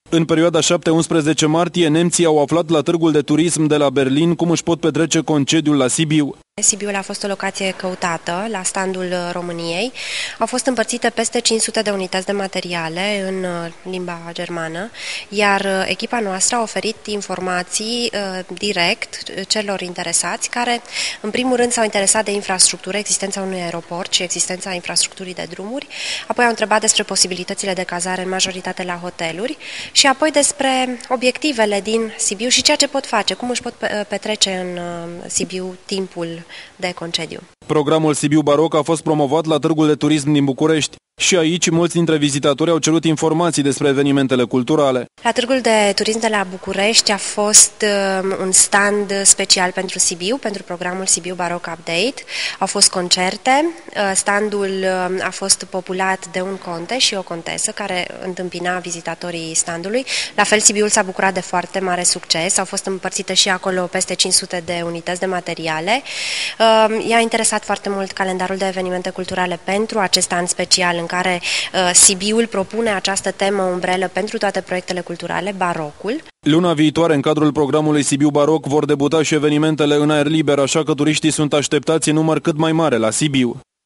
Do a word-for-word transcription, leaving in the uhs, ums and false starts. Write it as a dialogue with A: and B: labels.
A: În perioada șapte unsprezece martie, nemții au aflat la târgul de turism de la Berlin cum își pot petrece concediul la Sibiu.
B: Sibiul a fost o locație căutată la standul României. Au fost împărțite peste cinci sute de unități de materiale în limba germană, iar echipa noastră a oferit informații uh, direct celor interesați, care în primul rând s-au interesat de infrastructură, existența unui aeroport și existența infrastructurii de drumuri, apoi au întrebat despre posibilitățile de cazare în majoritate la hoteluri și apoi despre obiectivele din Sibiu și ceea ce pot face, cum își pot petrece în Sibiu timpul de concediu.
A: Programul Sibiu Baroc a fost promovat la târgul de turism din București. Și aici, mulți dintre vizitatori au cerut informații despre evenimentele culturale.
B: La târgul de turism de la București a fost uh, un stand special pentru Sibiu, pentru programul Sibiu Baroc Update. Au fost concerte, uh, standul uh, a fost populat de un conte și o contesă care întâmpina vizitatorii standului. La fel, Sibiul s-a bucurat de foarte mare succes, au fost împărțite și acolo peste cinci sute de unități de materiale. Uh, i-a interesat foarte mult calendarul de evenimente culturale pentru acest an special în care uh, Sibiul propune această temă umbrelă pentru toate proiectele culturale, barocul.
A: Luna viitoare, în cadrul programului Sibiu Baroc, vor debuta și evenimentele în aer liber, așa că turiștii sunt așteptați în număr cât mai mare la Sibiu.